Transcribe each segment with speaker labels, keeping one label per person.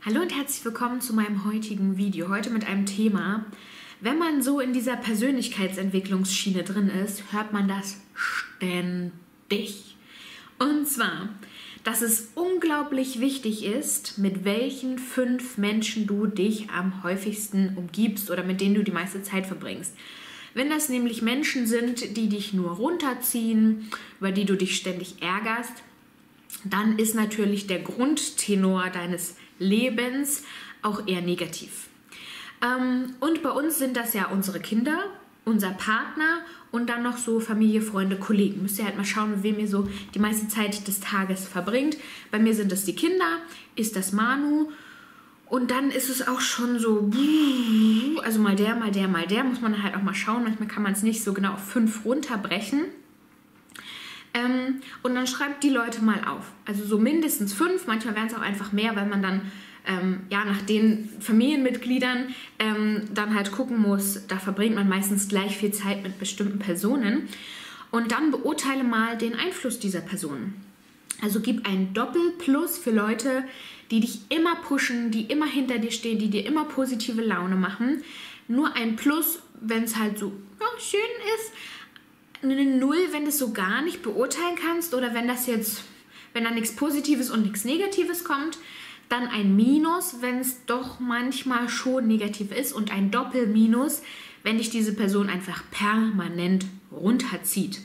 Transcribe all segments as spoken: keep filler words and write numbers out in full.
Speaker 1: Hallo und herzlich willkommen zu meinem heutigen Video. Heute mit einem Thema, wenn man so in dieser Persönlichkeitsentwicklungsschiene drin ist, hört man das ständig. Und zwar, dass es unglaublich wichtig ist, mit welchen fünf Menschen du dich am häufigsten umgibst oder mit denen du die meiste Zeit verbringst. Wenn das nämlich Menschen sind, die dich nur runterziehen, über die du dich ständig ärgerst, dann ist natürlich der Grundtenor deines Lebens auch eher negativ. Ähm, und bei uns sind das ja unsere Kinder, unser Partner und dann noch so Familie, Freunde, Kollegen. Müsst ihr halt mal schauen, mit wem ihr so die meiste Zeit des Tages verbringt. Bei mir sind es die Kinder, ist das Manu und dann ist es auch schon so, also mal der, mal der, mal der, muss man halt auch mal schauen. Manchmal kann man es nicht so genau auf fünf runterbrechen. Ähm, und dann schreibt die Leute mal auf. Also so mindestens fünf, manchmal werden es auch einfach mehr, weil man dann ähm, ja, nach den Familienmitgliedern ähm, dann halt gucken muss, da verbringt man meistens gleich viel Zeit mit bestimmten Personen. Und dann beurteile mal den Einfluss dieser Personen. Also gib ein Doppelplus für Leute, die dich immer pushen, die immer hinter dir stehen, die dir immer positive Laune machen. Nur ein Plus, wenn es halt so ja, schön ist. Eine Null, wenn du es so gar nicht beurteilen kannst oder wenn das jetzt, wenn da nichts Positives und nichts Negatives kommt, dann ein Minus, wenn es doch manchmal schon negativ ist und ein Doppelminus, wenn dich diese Person einfach permanent runterzieht.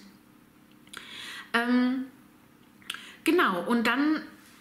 Speaker 1: Ähm, genau, und dann,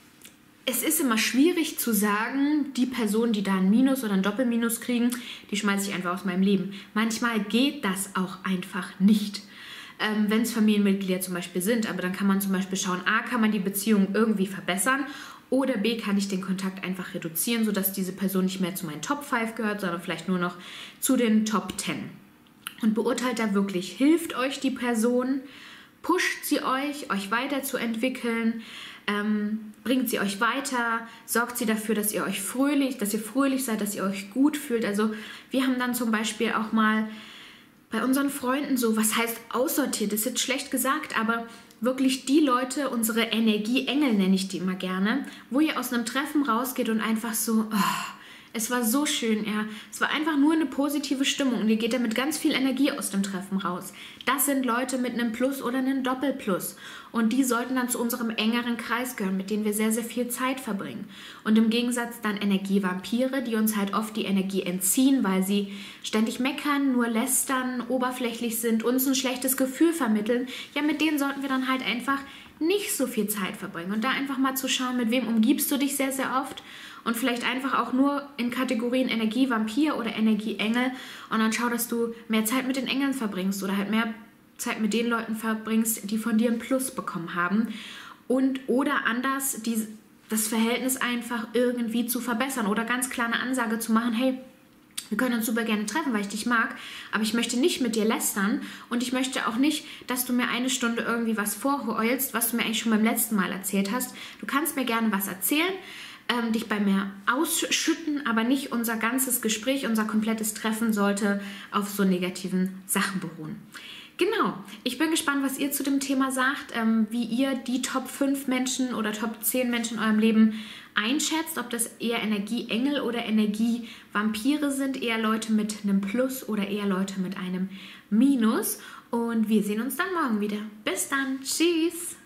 Speaker 1: es ist immer schwierig zu sagen, die Personen, die da ein Minus oder ein Doppelminus kriegen, die schmeiße ich einfach aus meinem Leben. Manchmal geht das auch einfach nicht. Ähm, wenn es Familienmitglieder zum Beispiel sind, aber dann kann man zum Beispiel schauen, A, kann man die Beziehung irgendwie verbessern oder B, kann ich den Kontakt einfach reduzieren, sodass diese Person nicht mehr zu meinen Top fünf gehört, sondern vielleicht nur noch zu den Top zehn. Und beurteilt da wirklich, hilft euch die Person, pusht sie euch, euch weiterzuentwickeln, ähm, bringt sie euch weiter, sorgt sie dafür, dass ihr euch fröhlich, dass ihr fröhlich seid, dass ihr euch gut fühlt. Also wir haben dann zum Beispiel auch mal bei unseren Freunden so, was heißt aussortiert, das ist jetzt schlecht gesagt, aber wirklich die Leute, unsere Energieengel nenne ich die immer gerne, wo ihr aus einem Treffen rausgeht und einfach so, oh, es war so schön, ja. Es war einfach nur eine positive Stimmung und ihr geht da mit ganz viel Energie aus dem Treffen raus. Das sind Leute mit einem Plus oder einem Doppelplus. Und die sollten dann zu unserem engeren Kreis gehören, mit denen wir sehr, sehr viel Zeit verbringen. Und im Gegensatz dann Energievampire, die uns halt oft die Energie entziehen, weil sie ständig meckern, nur lästern, oberflächlich sind, uns ein schlechtes Gefühl vermitteln. Ja, mit denen sollten wir dann halt einfach nicht so viel Zeit verbringen. Und da einfach mal zu schauen, mit wem umgibst du dich sehr, sehr oft. Und vielleicht einfach auch nur in Kategorien Energievampir oder Energieengel. Und dann schau, dass du mehr Zeit mit den Engeln verbringst oder halt mehr Zeit mit den Leuten verbringst, die von dir ein Plus bekommen haben. Und oder anders die, das Verhältnis einfach irgendwie zu verbessern oder ganz klar eine Ansage zu machen, hey, wir können uns super gerne treffen, weil ich dich mag, aber ich möchte nicht mit dir lästern und ich möchte auch nicht, dass du mir eine Stunde irgendwie was vorheulst, was du mir eigentlich schon beim letzten Mal erzählt hast. Du kannst mir gerne was erzählen, ähm, dich bei mir ausschütten, aber nicht unser ganzes Gespräch, unser komplettes Treffen sollte auf so negativen Sachen beruhen. Genau, ich bin gespannt, was ihr zu dem Thema sagt, ähm, wie ihr die Top fünf Menschen oder Top zehn Menschen in eurem Leben einschätzt, ob das eher Energieengel oder Energievampire sind, eher Leute mit einem Plus oder eher Leute mit einem Minus. Und wir sehen uns dann morgen wieder. Bis dann, tschüss!